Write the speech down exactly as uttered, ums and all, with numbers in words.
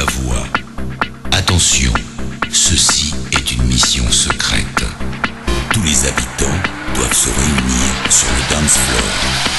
la Voix. Attention, ceci est une mission secrète. Tous les habitants doivent se réunir sur le dance floor.